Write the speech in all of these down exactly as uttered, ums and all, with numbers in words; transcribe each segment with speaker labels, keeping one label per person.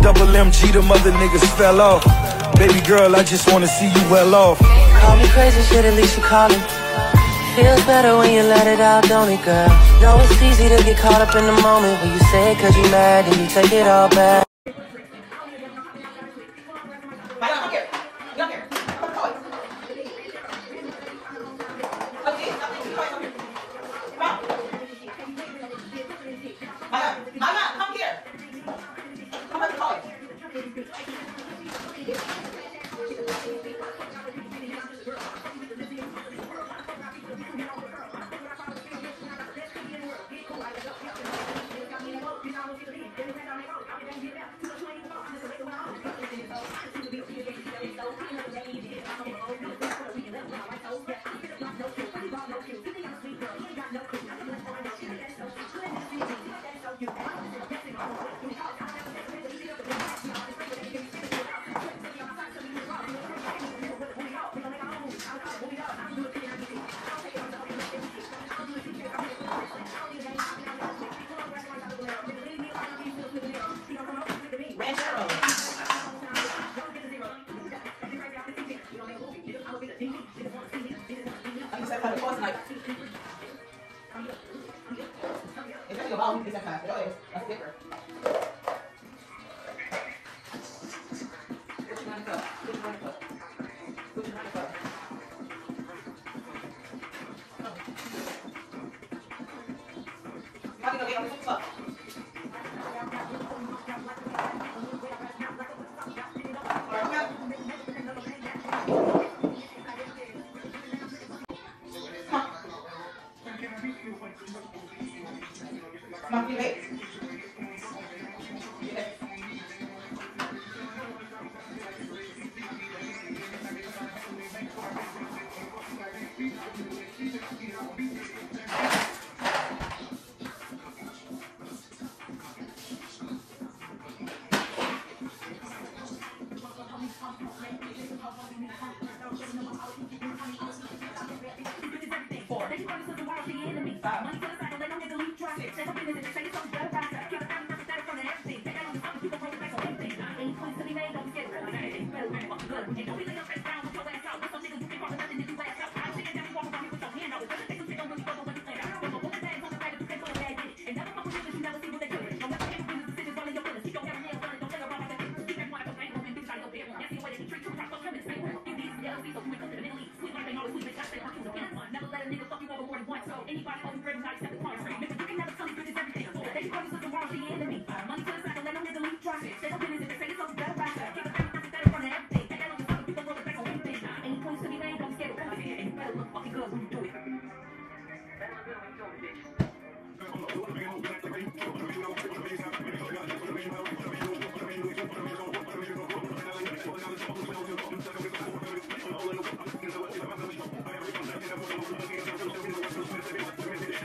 Speaker 1: Double M G, them other niggas fell off. Baby girl, I just wanna see you well off.
Speaker 2: Call me crazy shit, at least you callin'. Feels better when you let it out, don't it, girl? Know it's easy to get caught up in the moment when you say it cause you mad and you take it all back.
Speaker 3: Mama, come here. Come on, call it. Monkey legs.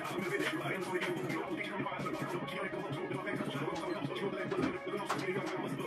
Speaker 1: Thank you.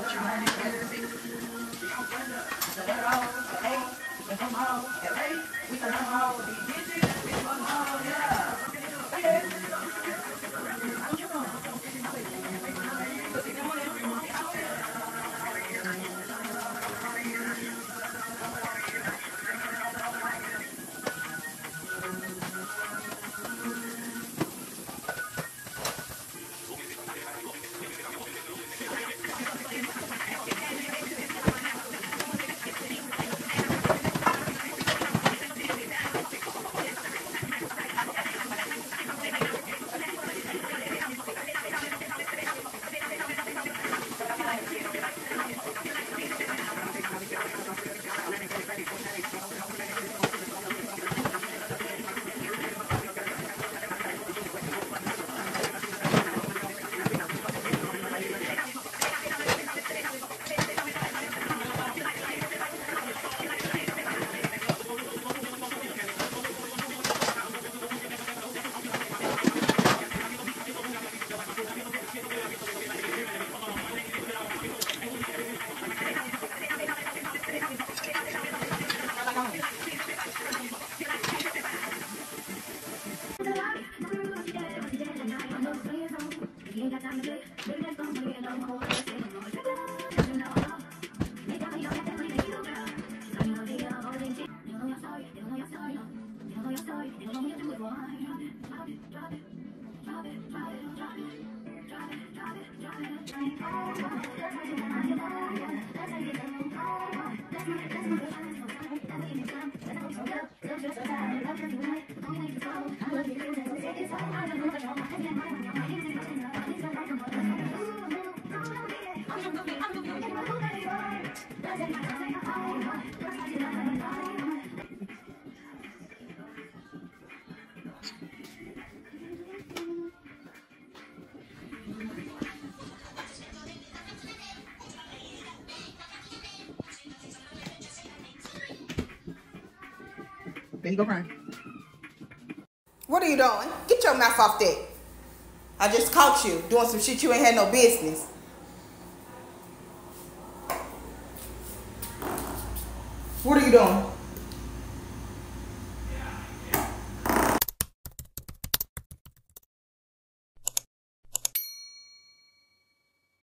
Speaker 4: There you go crying. What are you doing? Get your mouth off that. I just caught you doing some shit you ain't had no business. What are you doing?